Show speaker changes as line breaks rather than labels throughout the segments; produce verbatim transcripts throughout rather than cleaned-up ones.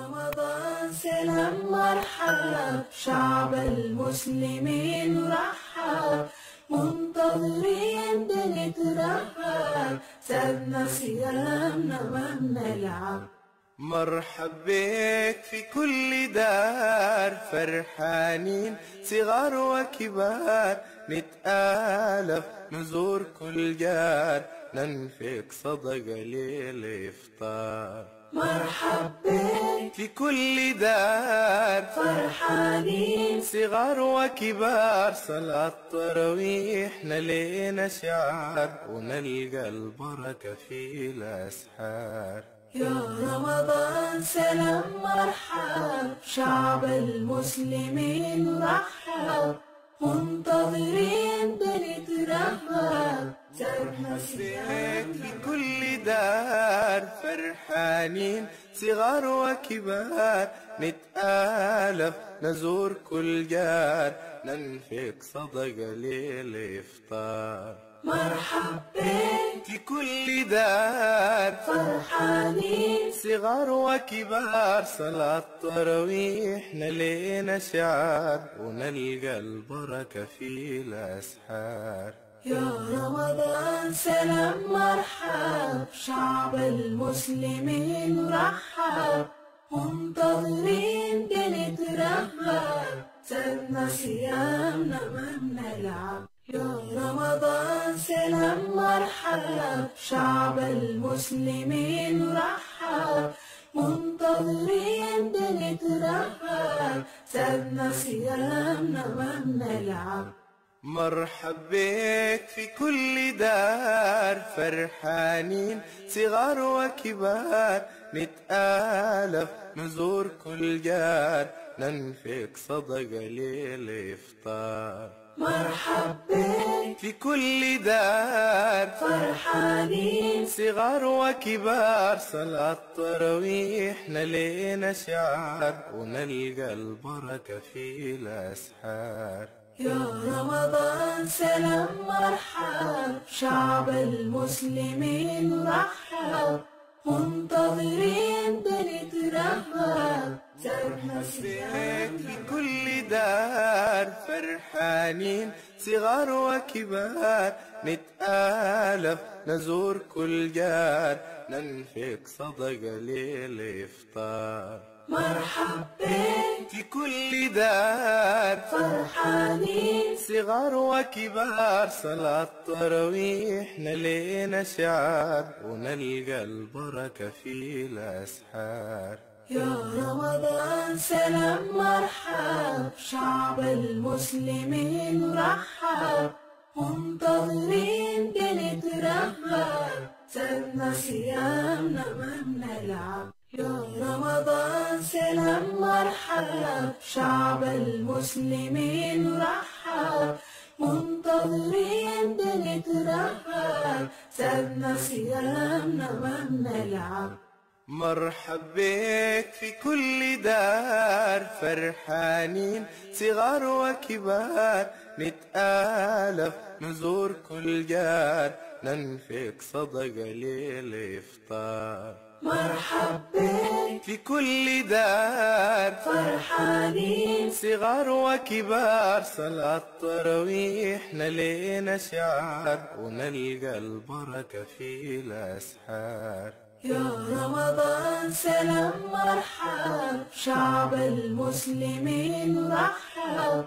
رمضان سلام مرحب، شعب المسلمين رحب، منتظرين بنترحب، سابنا صيامنا ما بنلعب.
مرحب بك في كل دار، فرحانين صغار وكبار، نتآلف نزور كل جار، ننفق صدقة للإفطار.
مرحب بك
في كل دار،
فرحانين
صغار وكبار، صلاة تراويح نلينا شعار، ونلقى البركة في الأسحار.
يا رمضان سلام مرحب، شعب المسلمين رحب، منتظرين بنترحب، سابنا صيامنا
في كل دار، فرحانين صغار وكبار، نتآلف نزور كل جار، ننفق صدقة للإفطار.
مرحب بك
في كل دار،
فرحانين
صغار وكبار، صلاة تراويح نلينا شعار، ونلقى البركة في الأسحار.
يا رمضان سلام مرحب، شعب المسلمين رحب، منتظرين بنترحب، سابنا صيامنا ما بنلعب. يا رمضان سلام مرحب، شعب المسلمين رحب، منتظرين بنترحب، سابنا صيامنا ما بنلعب.
مرحب بك في كل دار، فرحانين صغار وكبار، نتآلف نزور كل جار، ننفق صدقة للإفطار.
مرحب بك
في كل دار،
فرحانين
صغار وكبار، صلاة تراويح نلينا شعار، ونلقى البركة في الأسحار.
يا رمضان سلام مرحب، شعب المسلمين رحب، منتظرين بنترحب، سابنا صيامنا
في كل دار، فرحانين صغار وكبار، نتآلف نزور كل جار، ننفق صدقة للإفطار.
مرحب بك
في كل دار،
فرحانين
صغار وكبار، صلاة تراويح نلينا شعار، ونلقى البركة في الأسحار.
يا رمضان سلام مرحب، شعب المسلمين رحب، منتظرين بنترحب، سابنا صيامنا ما بنلعب. يا رمضان سلام مرحب، شعب المسلمين رحب، منتظرين بنترحب، سابنا صيامنا ما بنلعب.
مرحب بك في كل دار، فرحانين صغار وكبار، نتآلف نزور كل جار، ننفق صدقة للإفطار.
مرحب بك
في كل دار،
فرحانين
صغار وكبار، صلاة تراويح نلينا شعار، ونلقى البركة في الأسحار.
يا رمضان سلام مرحب، شعب المسلمين رحب،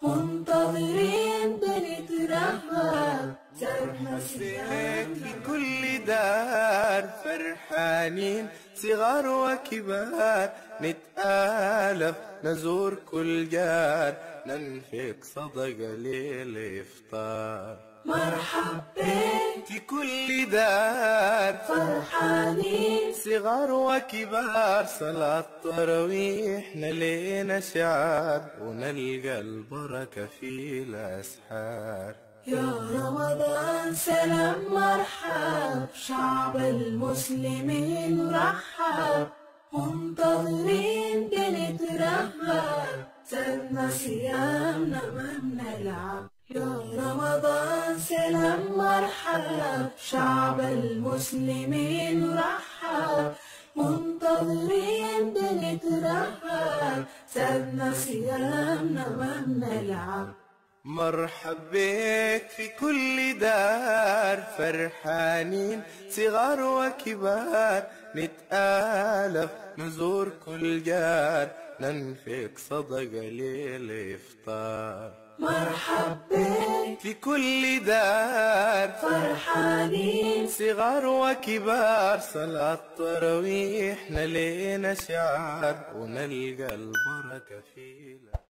منتظرين بنترحب، سابنا صيامنا
في كل دار، فرحانين صغار وكبار، نتآلف نزور كل جار، ننفق صدقة للإفطار.
مرحب بك
في كل دار،
فرحانين
صغار وكبار، صلاة تراويح نلينا شعار، ونلقى البركة في الأسحار.
يا رمضان سلام مرحب، شعب المسلمين رحب، منتظرين بنترحب، سابنا صيامنا ما بنلعب. يا رمضان سلام مرحب، شعب المسلمين رحب، منتظرين بنترحب. سابنا صيامنا ما بنلعب.
مرحب بك في كل دار، فرحانين صغار وكبار، نتآلف نزور كل جار، ننفق صدقة للإفطار.
مرحب بك
في كل دار،
فرحانين
صغار وكبار، صلاة تراويح نلينا شعار، ونلقى البركة فينا.